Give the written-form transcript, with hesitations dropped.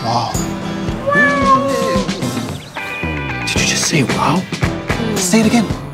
Wow. Did you just say wow? Say it again.